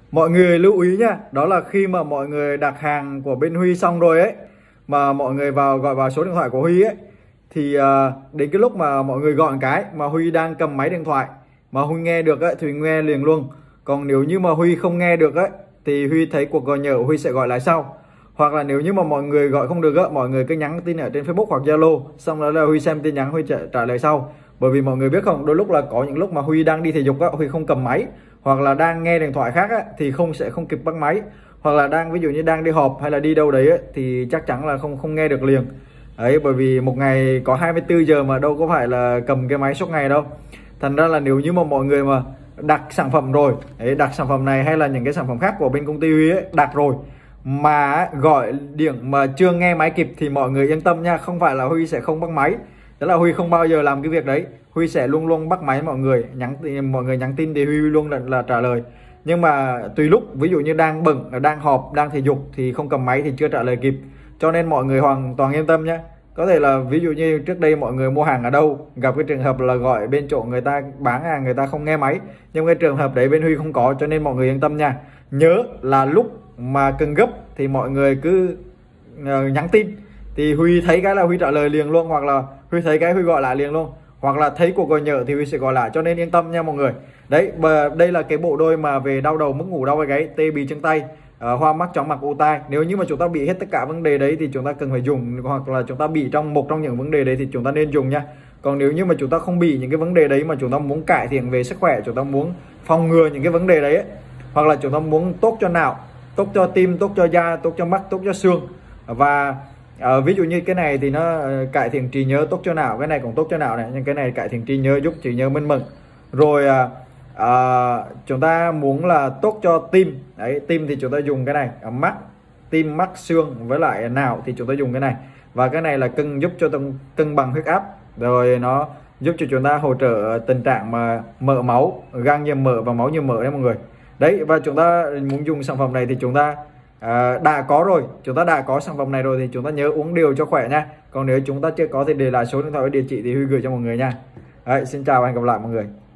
Mọi người lưu ý nha, đó là khi mà mọi người đặt hàng của bên Huy xong rồi ấy, mà mọi người gọi vào số điện thoại của Huy ấy, thì đến cái lúc mà mọi người gọi cái mà Huy đang cầm máy điện thoại mà Huy nghe được ấy, thì nghe liền luôn. Còn nếu như mà Huy không nghe được ấy, thì Huy thấy cuộc gọi nhỡ Huy sẽ gọi lại sau. Hoặc là nếu như mà mọi người gọi không được á, mọi người cứ nhắn tin ở trên Facebook hoặc Zalo, xong đó là Huy xem tin nhắn Huy trả lời sau. Bởi vì mọi người biết không, đôi lúc là có những lúc mà Huy đang đi thể dục á, Huy không cầm máy, hoặc là đang nghe điện thoại khác á, thì sẽ không kịp bắt máy, hoặc là ví dụ như đang đi họp hay là đi đâu đấy ấy, thì chắc chắn là không nghe được liền đấy. Bởi vì một ngày có 24 giờ mà đâu có phải là cầm cái máy suốt ngày đâu. Thành ra là nếu như mà mọi người mà đặt sản phẩm rồi đấy, đặt sản phẩm này hay là những cái sản phẩm khác của bên công ty Huy ấy, đặt rồi mà gọi điện mà chưa nghe máy kịp thì mọi người yên tâm nha, không phải là Huy sẽ không bắt máy. Đó là Huy không bao giờ làm cái việc đấy, Huy sẽ luôn luôn bắt máy mọi người nhắn tin thì Huy luôn là trả lời. Nhưng mà tùy lúc, ví dụ như đang bận, đang họp, đang thể dục thì không cầm máy thì chưa trả lời kịp. Cho nên mọi người hoàn toàn yên tâm nhé. Có thể là ví dụ như trước đây mọi người mua hàng ở đâu gặp cái trường hợp là gọi bên chỗ người ta bán hàng người ta không nghe máy, nhưng cái trường hợp đấy bên Huy không có, cho nên mọi người yên tâm nha. Nhớ là lúc mà cần gấp thì mọi người cứ nhắn tin thì Huy thấy cái là Huy trả lời liền luôn, hoặc là Huy thấy cái Huy gọi lại liền luôn, hoặc là thấy cuộc gọi nhỡ thì Huy sẽ gọi lại, cho nên yên tâm nha mọi người. Đấy, đây là cái bộ đôi mà về đau đầu, mất ngủ, đau vai gáy, tê bì chân tay, hoa mắt, chóng mặt, ù tai. Nếu như mà chúng ta bị hết tất cả vấn đề đấy thì chúng ta cần phải dùng, hoặc là chúng ta bị một trong những vấn đề đấy thì chúng ta nên dùng nha. Còn nếu như mà chúng ta không bị những cái vấn đề đấy mà chúng ta muốn cải thiện về sức khỏe, chúng ta muốn phòng ngừa những cái vấn đề đấy ấy, hoặc là chúng ta muốn tốt cho não, tốt cho tim, tốt cho da, tốt cho mắt, tốt cho xương, và ví dụ như cái này thì nó cải thiện trí nhớ, tốt cho não, cái này cũng tốt cho não này, nhưng cái này cải thiện trí nhớ, giúp trí nhớ minh mẫn. Rồi chúng ta muốn là tốt cho tim đấy, tim thì chúng ta dùng cái này, mắt, tim, mắt, xương với lại não thì chúng ta dùng cái này. Và cái này là giúp cho cân bằng huyết áp, rồi nó giúp cho chúng ta hỗ trợ tình trạng mà mỡ máu, gan nhiễm mỡ và máu nhiễm mỡ đấy mọi người. Đấy, và chúng ta muốn dùng sản phẩm này thì chúng ta đã có rồi, chúng ta đã có sản phẩm này rồi thì chúng ta nhớ uống điều cho khỏe nha. Còn nếu chúng ta chưa có thì để lại số điện thoại và địa chỉ thì Huy gửi cho mọi người nha. Đấy, xin chào và hẹn gặp lại mọi người.